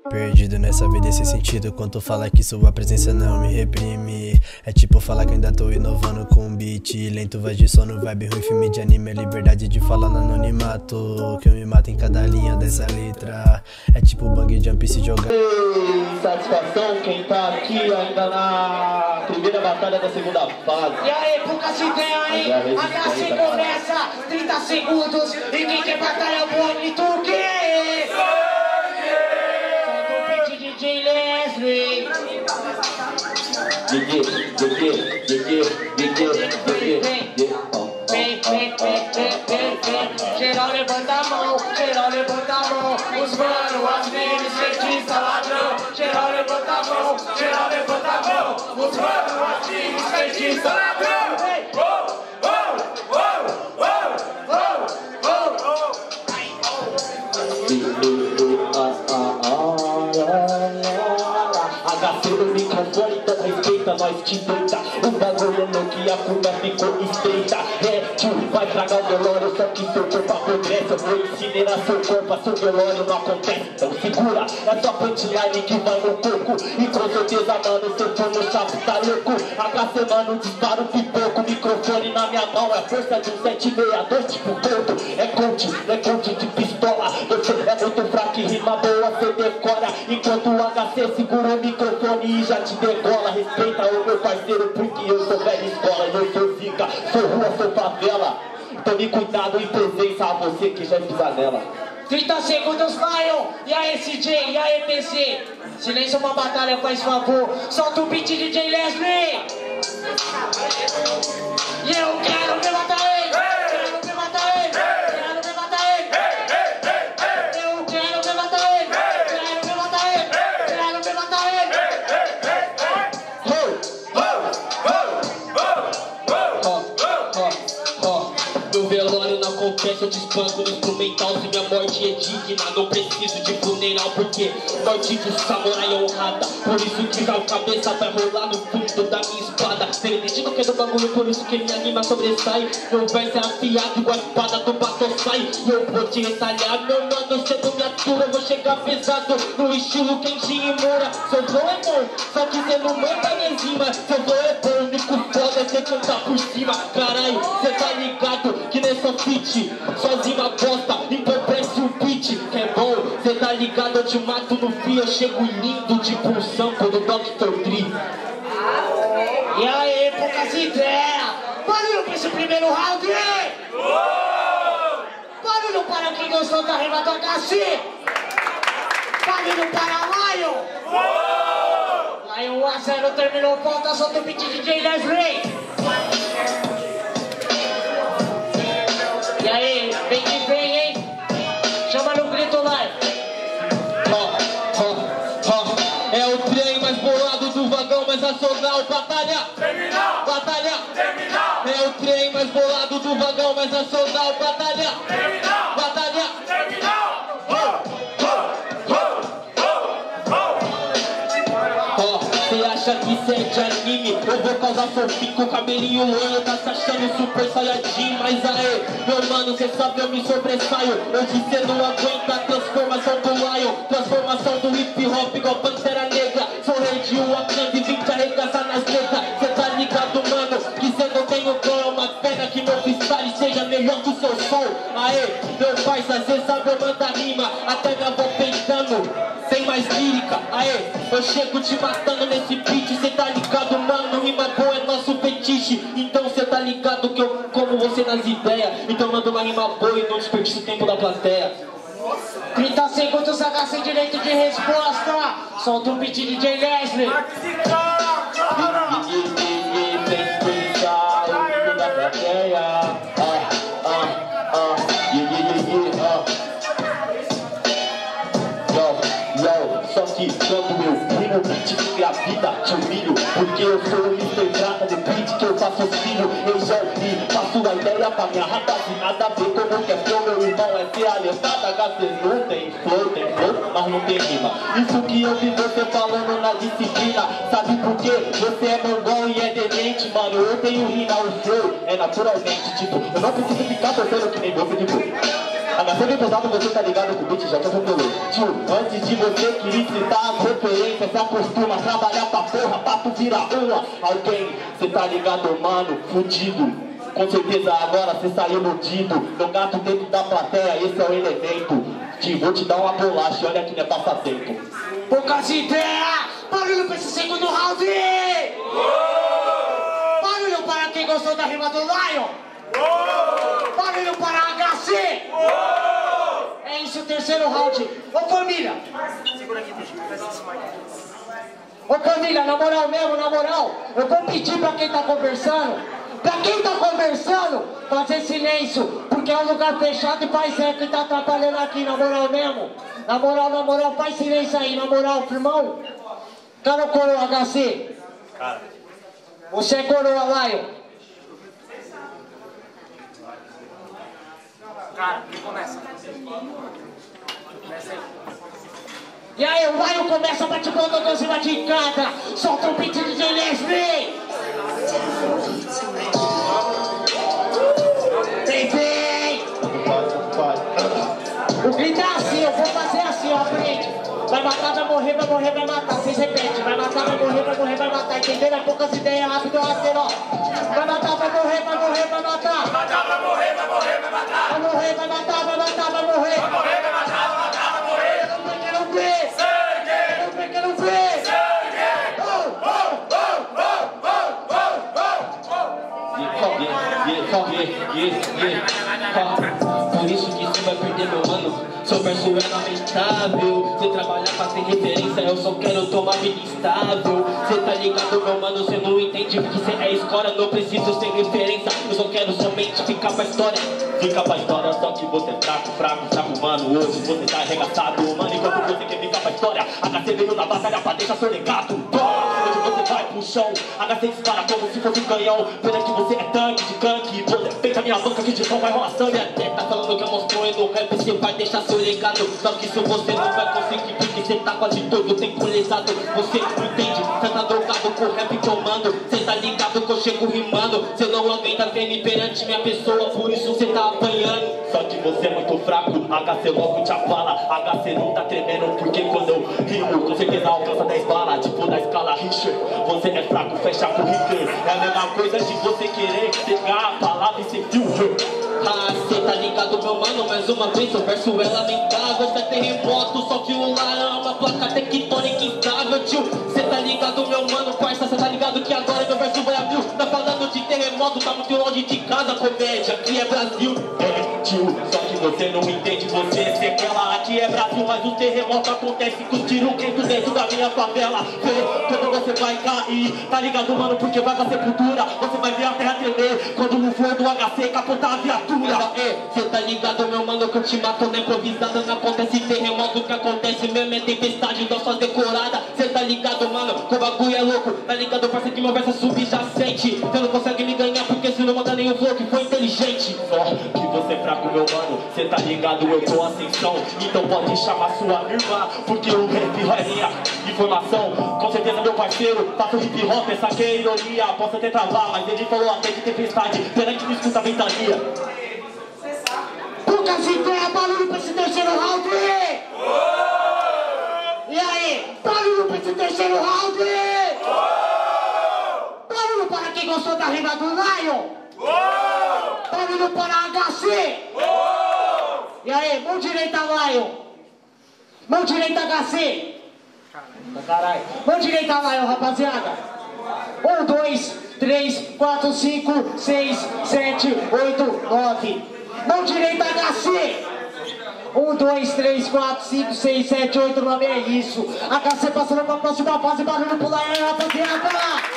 Perdido nessa vida sem sentido, quanto fala que sua presença não me reprime. É tipo falar que ainda tô inovando com um beat lento, voz de sono, vibe ruim, filme de anime. É liberdade de falar no anonimato, que eu me mato em cada linha dessa letra. É tipo bang jump se jogar. Satisfação quem tá aqui ainda na primeira batalha da segunda fase. E aí, poucas ideias, hein? A classe começa, 30 segundos. E quem quer batalha é o bonito, o quê? DJ Leslie. Geral levanta a mão, geral levanta a mão. Os mano, as minas, cientista, ladrão. Geral levanta a mão, geral levanta a mão. Os mano, as minas, cientista, ladrão. HC no microfone, então respeita, nós te deita. O bagulho é louco e a curva ficou estreita. Tio, vai tragar o velório, só que seu corpo apodrece. Eu vou incinerar seu corpo, a seu velório não acontece. Então segura, é só punchline que vai no corpo. E com certeza, mano, seu turno chato tá louco. HC, mano, dispara o pipoco. Microfone na minha mão, é força de um 762, tipo corpo. É coach de pistola. Você é muito fraco e rima boa, você decora. Enquanto o HC segura o microfone e já te degola. Respeita o meu parceiro porque eu sou velha escola. Eu sou zica, sou rua, sou favela. Tome cuidado em presença a você que já pisa nela. 30 segundos, Lion. E aí, CJ, e aí, PC. Silêncio pra batalha, faz favor. Solta o beat, DJ Leslie. E eu quero ver matar ele. Quero ver matar ele. Quero ver matar ele. Eu quero ver matar ele. Quero ver matar ele. Quero ver matar ele. Meu velório não acontece, eu te espanco no instrumental. Se minha morte é digna, não preciso de funeral. Porque morte de samurai é honrada. Por isso que já o cabeça vai rolar no fundo da minha espada. Ele dedica que é do bagulho, por isso que minha rima sobressai. Meu verso é afiado igual a espada do Batosai. E eu vou te retalhar, meu mano, cedo me atura. Eu vou chegar pesado no estilo Kenji Imura. Seu flow é bom, só que cê não manda minhas rimas. Seu flow é bom, o único foda é cê cantar por cima. Caralho, cê tá ligado que nessa fit sozinha bosta, então preste o beat que é bom, cê tá ligado, eu te mato no fio, eu chego lindo tipo um sample do Dr. Dre. E aí, poucas ideias. Barulho pra esse primeiro round. Barulho para quem gostou da rima do HC. Barulho para Lion. Lion 1-0, terminou, falta, solta o beat DJ Leslie. E aí, vem que vem, hein? Chama no grito, vai. É o trem mais bolado do vagão mais nacional. Batalha! Terminal! Batalha! Terminal! É o trem mais bolado do vagão mais nacional. Batalha! Terminal! Batalha! Terminal! Cê acha que cê é de anime? Eu vou causar fofinho com o cabelinho loiro. Tá se achando super saiyajin. Mas aê, meu mano, cê sabe eu me sobressaio. Hoje cê não aguenta a transformação do Lion. Transformação do hip hop igual Pantera Negra. Sou rei de Wakanda e vim te arregaçar nas letras. Cê tá ligado, mano, que cê não tem o dom. É uma pena que meu freestyle seja melhor que o seu som. Aê, meu parça, cê sabe eu mando a rima. Até minha avó pensando. Tem mais lírica, aê, eu chego te matando nesse beat. Cê tá ligado, mano, rima boa é nosso fetiche. Então cê tá ligado que eu como você nas ideias. Então manda uma rima boa e não desperdiça o tempo da plateia. 30 segundos, HC, direito de resposta. Solta o beat DJ Leslie. Só que quando eu rimo, o beat me engravida, te humilho. Porque eu sou o Mr. Trata do beat que eu raciocínio. Eu só me faço a ideia pra minha rapaziada ver como que é flow. Meu irmão é ser alertado, HC não tem flow, mas não tem rima. Isso que eu vi você falando na disciplina. Sabe por quê? Você é mongol e é demente, mano. Eu tenho rima, o flow é naturalmente, tipo, eu não preciso ficar torcendo que nem meu tipo. HC bem pesado, você tá ligado com o beat, já que atropelou. Tio, antes de você querer citar as referências, se acostuma a trabalhar pra porra, pra tu virar alguém. Cê tá ligado, mano, fudido. Com certeza agora cê saiu mordido. No gato dentro da plateia, esse é o elemento. Tio, vou te dar uma bolacha, olha que não é passatempo. Poucas ideias, barulho pra esse segundo round. Barulho para quem gostou da rima do Lion. Barulho para HC. É isso, o terceiro round. Ô família. Segura aqui, ô família, na moral mesmo, na moral, eu vou pedir pra quem tá conversando, fazer silêncio, porque é um lugar fechado e faz eco e tá atrapalhando aqui, na moral mesmo. Na moral, faz silêncio aí, na moral, firmão. Cara ou coroa, HC? Cara. Você é coroa, Lion? Cara, quem começa? Começa aí. E aí, o Lion começa, bate ponta, doce, bate em cada. Solta o beat de DJ Leslie. Vem! O grito é assim, eu vou fazer assim, ó, aprende. Vai matar, vai morrer, vai matar. Vocês repetem, vai matar, vai morrer, vai matar. Entenderam? É poucas ideias, rápido, rápido, ó. Vai matar, vai morrer, vai matar. Vai matar, vai morrer, vai matar. Vai morrer, vai matar, vai matar, vai morrer. Vai morrer, vai matar, vai matar, vai morrer. Eu não vê, sangue. Eu não vê, sangue. Por isso que você vai perder, meu mano. Seu verso é lamentável. Você trabalha pra ter referência, eu só quero tomar vida estável. Cê tá ligado, meu mano, cê não entende porque cê é escória. Não preciso ser referência, eu só quero somente ficar pra história. Fica pra história, só que você é fraco, mano. Hoje você tá arregaçado, mano, enquanto você quer ficar pra história. HC veio na batalha pra deixar seu legado. Hoje você vai pro chão, HC dispara como se fosse um canhão. Pena que você é tanque de gangue. Você feita minha banca que de pão vai rolar sangue. Até tá falando que eu mostrou e no rap você vai deixar seu legado. Só que isso você não vai conseguir porque você tá quase todo tempo lesado. Você não entende, cê tá drogado com o rap tomando. Cê tá ligado que eu chego rimando. Cê não aguenta ver me perante minha pessoa, por isso cê tá apanhando. Só que você é muito fraco, HC logo te abala. HC não tá tremendo porque quando eu rimo com certeza alcança 10 balas. Tipo da escala Richter, você é fraco, fecha com Hitler. É a mesma coisa de você querer pegar a palavra e ser viu. Ah, cê tá ligado, meu mano, mais uma vez seu verso é lamentável. Cê é terremoto, só que o lar é uma placa tectônica instável, tio. Cê tá ligado, meu mano, parça, cê tá ligado que agora meu verso vai a mil. Tá falando de terremoto, tá muito longe de casa, comédia, aqui é Brasil. É, tio, só que você não entende, você é sequela. Aqui é Brasil, mas o terremoto acontece com os tiros quentes dentro da minha favela. Vê, quando você vai cair, tá ligado, mano, porque vai pra sepultura. Você vai ver a terra tremer quando o for do HC capotar a viatura. Cê tá ligado, meu mano, que eu te mato na improvisada. Não acontece terremoto, o que acontece mesmo é tempestade, dá só decorada. Cê tá ligado, mano, que o bagulho é louco. Tá ligado, parça, que meu verso é subjacente. Cê não consegue me ganhar porque cê não manda nenhum flow que foi inteligente. Só que você é fraco, meu mano, cê tá ligado, eu tô ascensão. Então pode chamar sua irmã, porque o rap é minha informação. Com certeza, meu parceiro, faço hip hop, essa aqui é ironia. Posso até travar, mas ele falou até de tempestade. Pena que não escuta a ventania. Poucas ideias, barulho pra esse terceiro round! E aí, barulho pra esse terceiro round! Barulho para quem gostou da rima do Lion! Barulho para HC! E aí, mão direita Lion! Mão direita HC! Caralho! Mão direita Lion, rapaziada! 1, 2, 3, 4, 5, 6, 7, 8, 9. Mão direita HC! 1, 2, 3, 4, 5, 6, 7, 8, 9, é isso. HC passando pra próxima fase, barulho pro Lion, rapaziada!